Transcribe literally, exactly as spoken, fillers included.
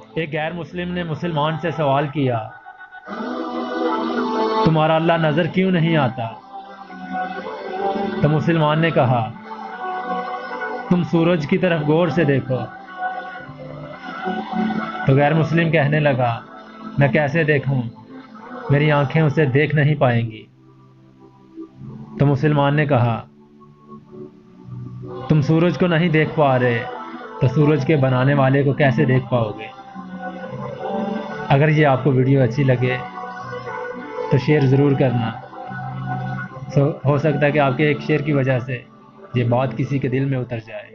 एक गैर मुस्लिम ने मुसलमान से सवाल किया, तुम्हारा अल्लाह नज़र क्यों नहीं आता? तो मुसलमान ने कहा, तुम सूरज की तरफ गौर से देखो। तो गैर मुस्लिम कहने लगा, मैं कैसे देखूं, मेरी आंखें उसे देख नहीं पाएंगी। तो मुसलमान ने कहा, तुम सूरज को नहीं देख पा रहे तो सूरज के बनाने वाले को कैसे देख पाओगे? अगर ये आपको वीडियो अच्छी लगे तो शेयर ज़रूर करना। सो हो सकता है कि आपके एक शेयर की वजह से ये बात किसी के दिल में उतर जाए।